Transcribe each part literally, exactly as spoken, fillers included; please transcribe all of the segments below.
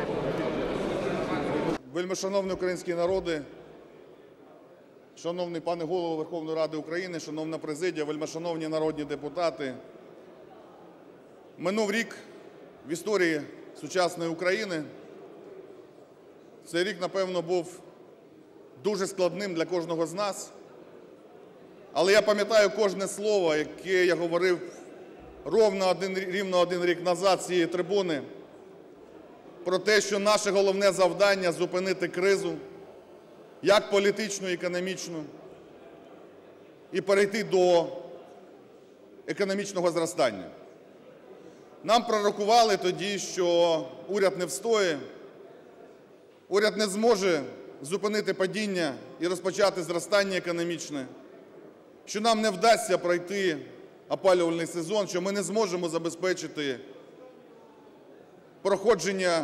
Вельмишановний український народе, шановний пане Голово Верховної Ради України, шановна президія, вельмишановні народні депутати. Минув рік в історії сучасної України. Цей рік, напевно, був дуже складним для кожного з нас. Але я пам'ятаю кожне слово, яке я говорив ровно один, рівно один рік назад з цієї трибуни, про те, що наше головне завдання – зупинити кризу, як політичну, економічну, і перейти до економічного зростання. Нам пророкували тоді, що уряд не встоїть, уряд не зможе зупинити падіння і розпочати зростання економічне, що нам не вдасться пройти опалювальний сезон, що ми не зможемо забезпечити проходження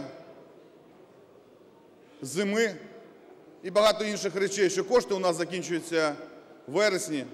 зими і багато інших речей, що кошти у нас закінчуються в вересні.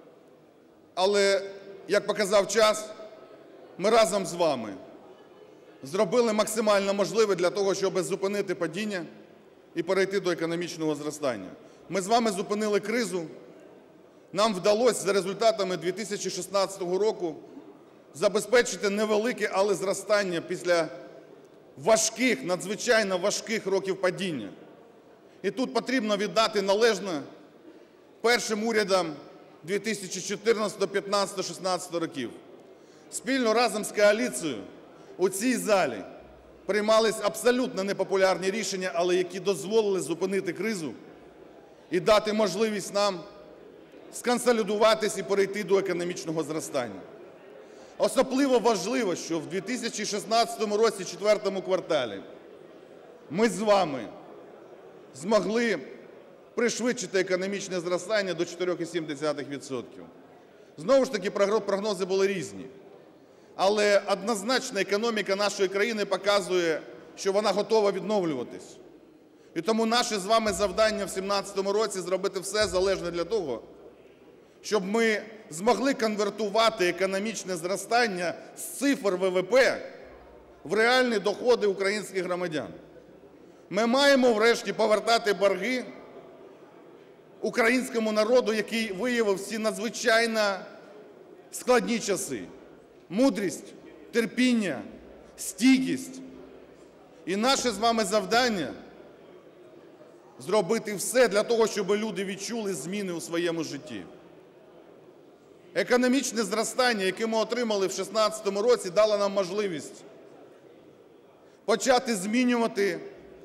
Але, як показав час, ми разом з вами зробили максимально можливе для того, щоб зупинити падіння і перейти до економічного зростання. Ми з вами зупинили кризу. Нам вдалося за результатами дві тисячі шістнадцятого року забезпечити невелике, але зростання після важких, надзвичайно важких років падіння. І тут потрібно віддати належне першим урядам дві тисячі чотирнадцятого, п'ятнадцятого, шістнадцятого років. Спільно разом з коаліцією у цій залі приймались абсолютно непопулярні рішення, але які дозволили зупинити кризу і дати можливість нам сконсолідуватись і перейти до економічного зростання. Особливо важливо, що в дві тисячі шістнадцятому році, четвертому кварталі, ми з вами змогли пришвидшити економічне зростання до чотири цілих сім десятих відсотка. Знову ж таки, прогнози були різні. Але однозначно економіка нашої країни показує, що вона готова відновлюватись. І тому наше з вами завдання в дві тисячі сімнадцятому році – зробити все залежне для того, щоб ми змогли конвертувати економічне зростання з цифр ВВП в реальні доходи українських громадян. Ми маємо врешті повертати борги українському народу, який виявив ці надзвичайно складні часи. Мудрість, терпіння, стійкість. І наше з вами завдання – зробити все для того, щоб люди відчули зміни у своєму житті. Економічне зростання, яке ми отримали в дві тисячі шістнадцятому році, дало нам можливість почати змінювати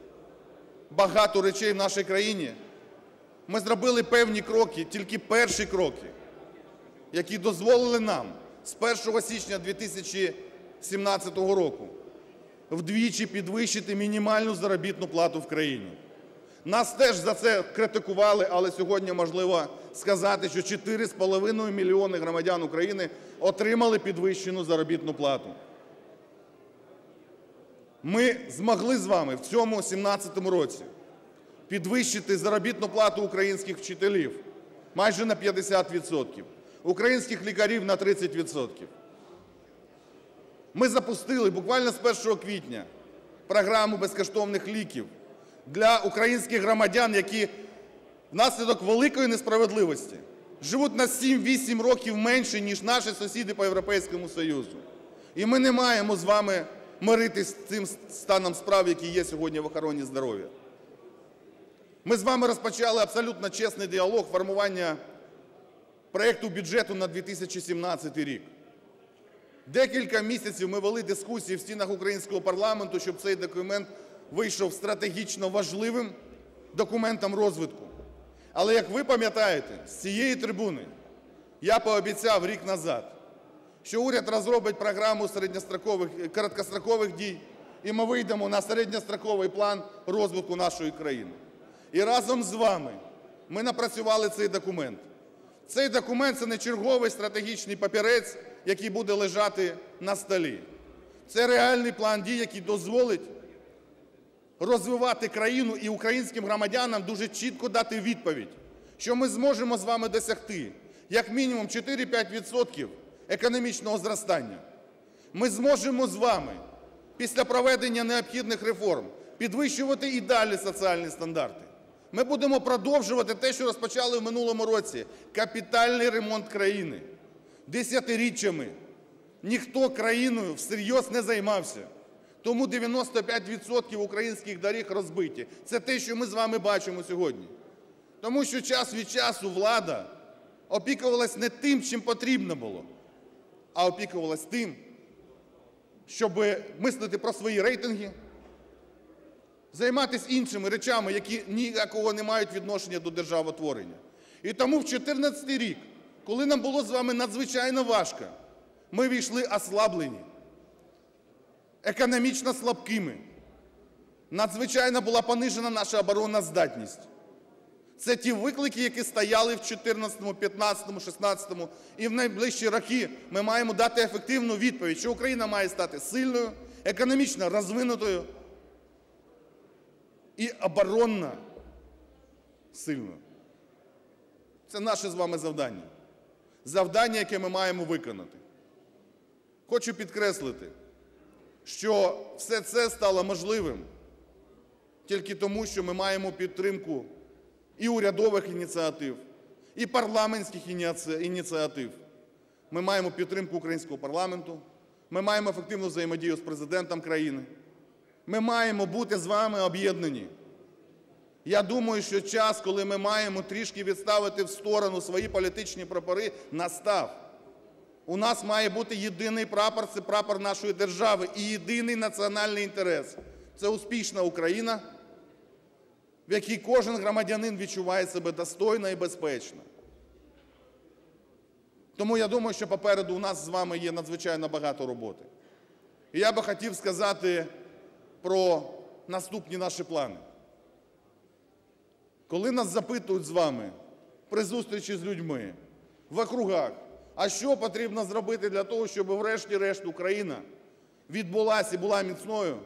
багато речей в нашій країні. Ми зробили певні кроки, тільки перші кроки, які дозволили нам з першого січня дві тисячі сімнадцятого року вдвічі підвищити мінімальну заробітну плату в країні. Нас теж за це критикували, але сьогодні можливо сказати, що чотири з половиною мільйони громадян України отримали підвищену заробітну плату. Ми змогли з вами в цьому дві тисячі сімнадцятому році підвищити заробітну плату українських вчителів майже на п'ятдесят відсотків, українських лікарів на тридцять відсотків. Ми запустили буквально з першого квітня програму безкоштовних ліків для українських громадян, які внаслідок великої несправедливості живуть на сім-вісім років менше, ніж наші сусіди по Європейському Союзу. І ми не маємо з вами миритись з цим станом справ, який є сьогодні в охороні здоров'я. Ми з вами розпочали абсолютно чесний діалог формування проекту бюджету на дві тисячі сімнадцятий рік. Декілька місяців ми вели дискусії в стінах українського парламенту, щоб цей документ вийшов стратегічно важливим документом розвитку. Але, як ви пам'ятаєте, з цієї трибуни я пообіцяв рік назад, що уряд розробить програму середньострокових, короткострокових дій, і ми вийдемо на середньостроковий план розвитку нашої країни. І разом з вами ми напрацювали цей документ. Цей документ – це не черговий стратегічний папірець, який буде лежати на столі. Це реальний план дій, який дозволить розвивати країну і українським громадянам дуже чітко дати відповідь, що ми зможемо з вами досягти як мінімум чотири-п'ять відсотків економічного зростання. Ми зможемо з вами після проведення необхідних реформ підвищувати і далі соціальні стандарти. Ми будемо продовжувати те, що розпочали в минулому році – капітальний ремонт країни. Десятиріччями ніхто країною всерйоз не займався. Тому дев'яносто п'ять відсотків українських доріг розбиті. Це те, що ми з вами бачимо сьогодні. Тому що час від часу влада опікувалась не тим, чим потрібно було, а опікувалась тим, щоб мислити про свої рейтинги, займатися іншими речами, які ніякого не мають відношення до державотворення. І тому в дві тисячі чотирнадцятий рік, коли нам було з вами надзвичайно важко, ми війшли ослаблені, економічно слабкими. Надзвичайно була понижена наша оборонна здатність. Це ті виклики, які стояли в чотирнадцятому, п'ятнадцятому, шістнадцятому, і в найближчі роки ми маємо дати ефективну відповідь, що Україна має стати сильною, економічно розвинутою і оборонно сильною. Це наше з вами завдання. Завдання, яке ми маємо виконати. Хочу підкреслити, що все це стало можливим тільки тому, що ми маємо підтримку і урядових ініціатив, і парламентських ініціатив. Ми маємо підтримку українського парламенту, ми маємо ефективну взаємодію з президентом країни. Ми маємо бути з вами об'єднані. Я думаю, що час, коли ми маємо трішки відставити в сторону свої політичні прапори, настав. У нас має бути єдиний прапор – це прапор нашої держави і єдиний національний інтерес – це успішна Україна, в якій кожен громадянин відчуває себе достойно і безпечно. Тому я думаю, що попереду у нас з вами є надзвичайно багато роботи. І я би хотів сказати про наступні наші плани. Коли нас запитують з вами при зустрічі з людьми, в округах, а що потрібно зробити для того, щоб врешті-решт Україна відбулася і була міцною,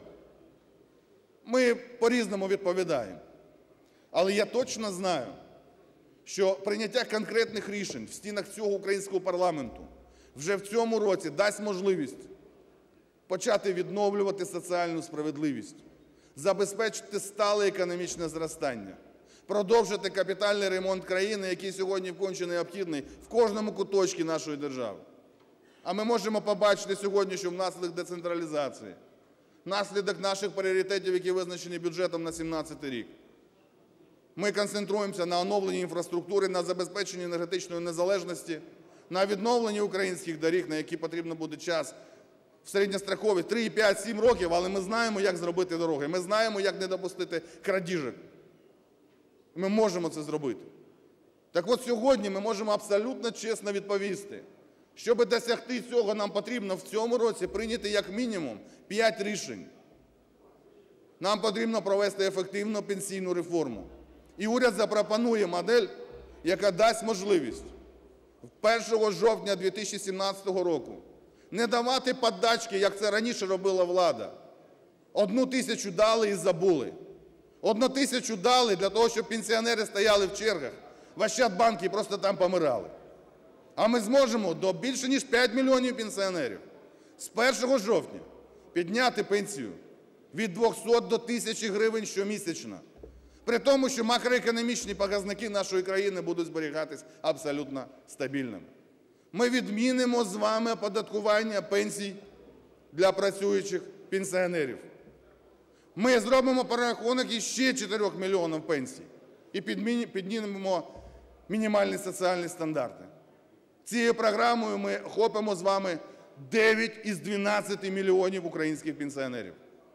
ми по-різному відповідаємо. Але я точно знаю, що прийняття конкретних рішень в стінах цього українського парламенту вже в цьому році дасть можливість почати відновлювати соціальну справедливість, забезпечити стале економічне зростання, продовжити капітальний ремонт країни, який сьогодні вкотре необхідний в кожному куточку нашої держави. А ми можемо побачити сьогодні, що внаслідок децентралізації, внаслідок наших пріоритетів, які визначені бюджетом на сімнадцятий рік, ми концентруємося на оновленні інфраструктури, на забезпеченні енергетичної незалежності, на відновленні українських доріг, на які потрібно буде час в середньострокові три, п'ять, сім років, але ми знаємо, як зробити дороги, ми знаємо, як не допустити крадіжок. Ми можемо це зробити. Так от сьогодні ми можемо абсолютно чесно відповісти, щоб досягти цього, нам потрібно в цьому році прийняти як мінімум п'ять рішень. Нам потрібно провести ефективну пенсійну реформу. І уряд запропонує модель, яка дасть можливість першого жовтня дві тисячі сімнадцятого року не давати подачки, як це раніше робила влада. Одну тисячу дали і забули. Одну тисячу дали для того, щоб пенсіонери стояли в чергах в Ощадбанку і просто там помирали. А ми зможемо до більше ніж п'ять мільйонів пенсіонерів з першого жовтня підняти пенсію від двохсот до тисячі гривень щомісячно. При тому, що макроекономічні показники нашої країни будуть зберігатись абсолютно стабільними. Ми відмінимо з вами оподаткування пенсій для працюючих пенсіонерів. Ми зробимо перерахунок іще чотирьох мільйонів пенсій і піднімемо мінімальні соціальні стандарти. Цією програмою ми охопимо з вами дев'ять із дванадцяти мільйонів українських пенсіонерів.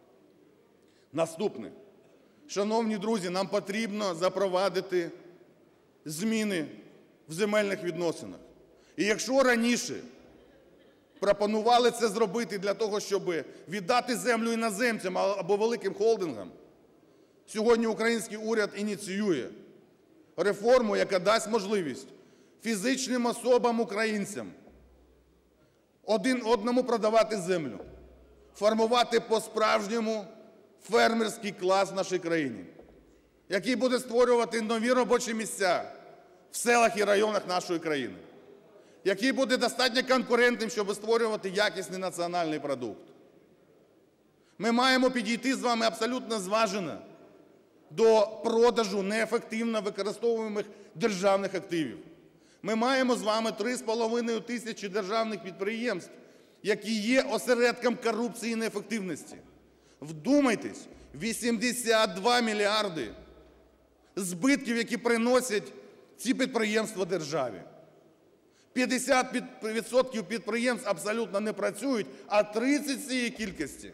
Наступне. Шановні друзі, нам потрібно запровадити зміни в земельних відносинах. І якщо раніше пропонували це зробити для того, щоб віддати землю іноземцям або великим холдингам, сьогодні український уряд ініціює реформу, яка дасть можливість фізичним особам-українцям один одному продавати землю, формувати по-справжньому фермерський клас в нашій країні, який буде створювати нові робочі місця в селах і районах нашої країни, який буде достатньо конкурентним, щоб створювати якісний національний продукт. Ми маємо підійти з вами абсолютно зважено до продажу неефективно використовуємих державних активів. Ми маємо з вами три з половиною тисячі державних підприємств, які є осередком корупції і неефективності. Вдумайтесь, вісімдесят два мільярди збитків, які приносять ці підприємства державі. п'ятдесят відсотків підприємств абсолютно не працюють, а тридцять з цієї кількості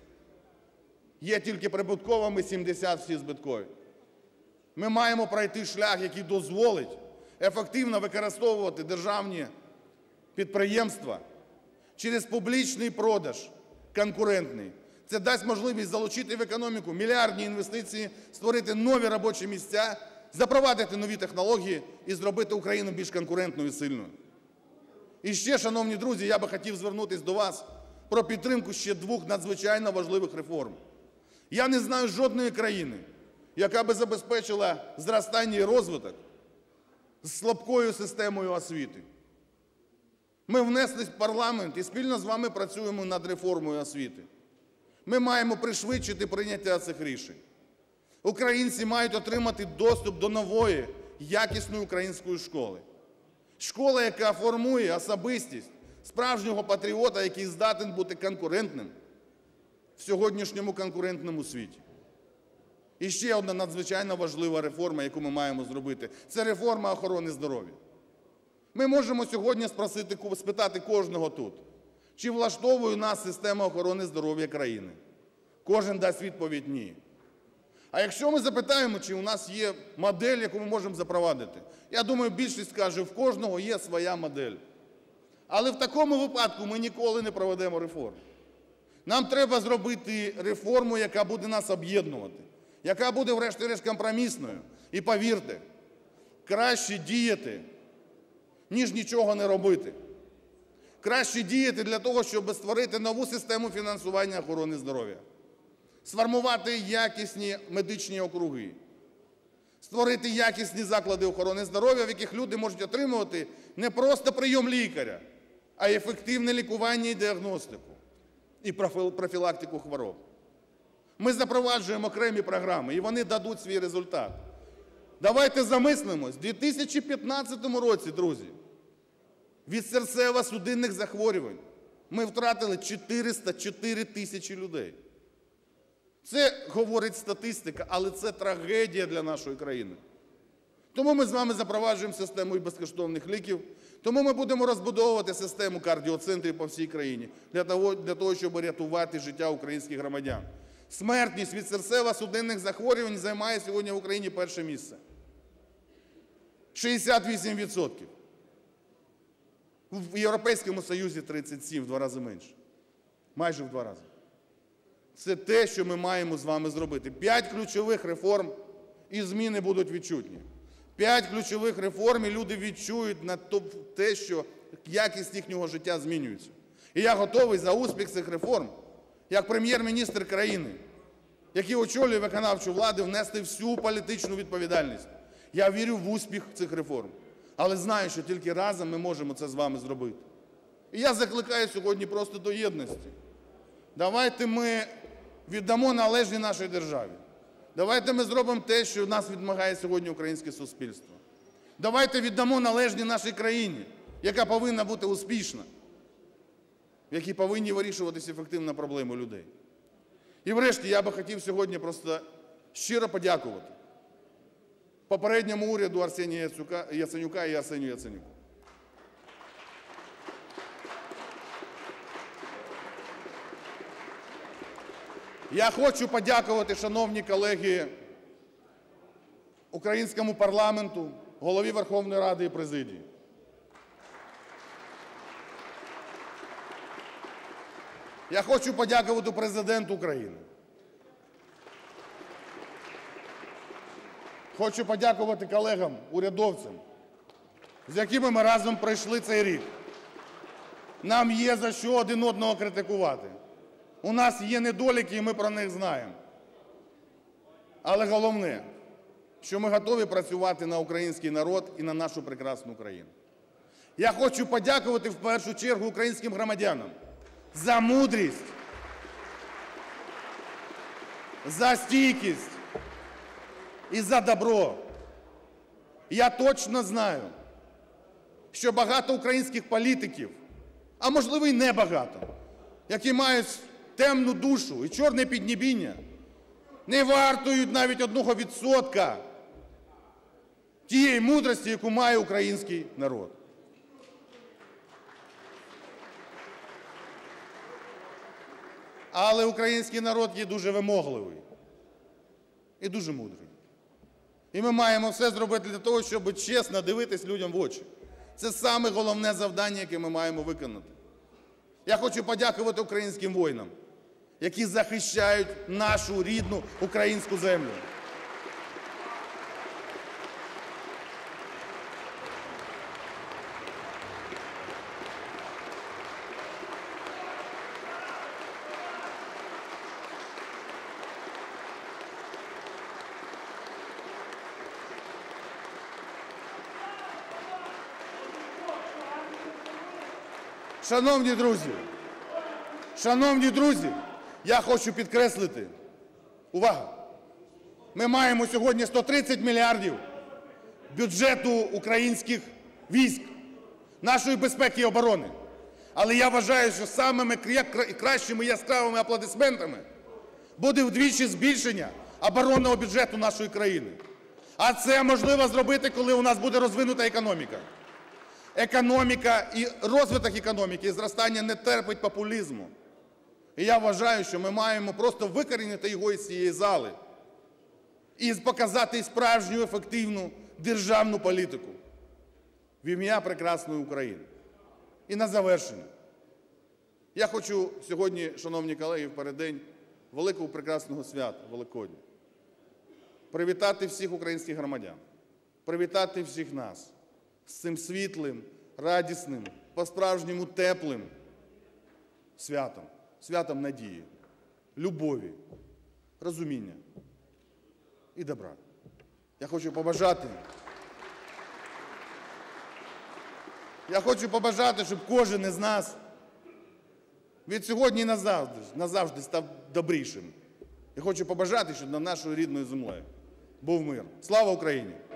є тільки прибутковими, сімдесят всі збиткові. Ми маємо пройти шлях, який дозволить ефективно використовувати державні підприємства через публічний продаж конкурентний. Це дасть можливість залучити в економіку мільярдні інвестиції, створити нові робочі місця, запровадити нові технології і зробити Україну більш конкурентною і сильною. І ще, шановні друзі, я би хотів звернутися до вас про підтримку ще двох надзвичайно важливих реформ. Я не знаю жодної країни, яка би забезпечила зростання і розвиток з слабкою системою освіти. Ми внесли в парламент і спільно з вами працюємо над реформою освіти. Ми маємо пришвидшити прийняття цих рішень. Українці мають отримати доступ до нової, якісної української школи. Школа, яка формує особистість справжнього патріота, який здатен бути конкурентним в сьогоднішньому конкурентному світі. І ще одна надзвичайно важлива реформа, яку ми маємо зробити – це реформа охорони здоров'я. Ми можемо сьогодні спросити, спитати кожного тут, чи влаштовує нас система охорони здоров'я країни. Кожен дасть відповідь – ні. А якщо ми запитаємо, чи у нас є модель, яку ми можемо запровадити, я думаю, більшість скаже, в кожного є своя модель. Але в такому випадку ми ніколи не проведемо реформ. Нам треба зробити реформу, яка буде нас об'єднувати, яка буде, врешті-решт, компромісною. І повірте, краще діяти, ніж нічого не робити. Краще діяти для того, щоб створити нову систему фінансування охорони здоров'я, сформувати якісні медичні округи, створити якісні заклади охорони здоров'я, в яких люди можуть отримувати не просто прийом лікаря, а ефективне лікування і діагностику, і профілактику хвороб. Ми запроваджуємо окремі програми, і вони дадуть свій результат. Давайте замислимось, в дві тисячі п'ятнадцятому році, друзі, від серцево-судинних захворювань ми втратили чотириста чотири тисячі людей. Це говорить статистика, але це трагедія для нашої країни. Тому ми з вами запроваджуємо систему і безкоштовних ліків, тому ми будемо розбудовувати систему кардіоцентрів по всій країні для того, для того, щоб рятувати життя українських громадян. Смертність від серцево-судинних захворювань займає сьогодні в Україні перше місце. шістдесят вісім відсотків. В Європейському Союзі тридцять сім, в два рази менше. Майже в два рази. Це те, що ми маємо з вами зробити. П'ять ключових реформ, і зміни будуть відчутні. П'ять ключових реформ, і люди відчують на те, що якість їхнього життя змінюється. І я готовий за успіх цих реформ, як прем'єр-міністр країни, який очолює виконавчу владу, внести всю політичну відповідальність. Я вірю в успіх цих реформ, але знаю, що тільки разом ми можемо це з вами зробити. І я закликаю сьогодні просто до єдності. Давайте ми віддамо належні нашій державі. Давайте ми зробимо те, що нас відмагає сьогодні українське суспільство. Давайте віддамо належні нашій країні, яка повинна бути успішна, в якій повинні вирішуватися ефективно проблеми людей. І врешті я би хотів сьогодні просто щиро подякувати попередньому уряду Арсенія Яценюка і Арсенію Яценюку. Я хочу подякувати, шановні колеги, українському парламенту, Голові Верховної Ради і президії. Я хочу подякувати Президенту України. Хочу подякувати колегам, урядовцям, з якими ми разом пройшли цей рік. Нам є за що один одного критикувати. У нас є недоліки, і ми про них знаємо. Але головне, що ми готові працювати на український народ і на нашу прекрасну країну. Я хочу подякувати в першу чергу українським громадянам за мудрість, за стійкість і за добро. Я точно знаю, що багато українських політиків, а можливо і не багато, які мають темну душу і чорне піднебіння, не вартують навіть одного відсотка тієї мудрості, яку має український народ. Але український народ є дуже вимогливий і дуже мудрий. І ми маємо все зробити для того, щоб чесно дивитись людям в очі. Це саме головне завдання, яке ми маємо виконати. Я хочу подякувати українським воїнам, які захищають нашу рідну українську землю. Шановні друзі, шановні друзі, я хочу підкреслити, увага, ми маємо сьогодні сто тридцять мільярдів бюджету українських військ, нашої безпеки і оборони. Але я вважаю, що самими кращими яскравими аплодисментами буде вдвічі збільшення оборонного бюджету нашої країни. А це можливо зробити, коли у нас буде розвинута економіка. Економіка і розвиток економіки, і зростання не терпить популізму. І я вважаю, що ми маємо просто викорінити його із цієї зали і показати справжню ефективну державну політику в ім'я прекрасної України. І на завершення. Я хочу сьогодні, шановні колеги, в переддень великого прекрасного свята Великодня привітати всіх українських громадян, привітати всіх нас з цим світлим, радісним, по-справжньому теплим святом, святом надії, любові, розуміння і добра. Я хочу побажати, я хочу побажати, щоб кожен із нас від сьогодні назавжди, назавжди став добрішим. Я хочу побажати, щоб над нашою рідною землею був мир. Слава Україні!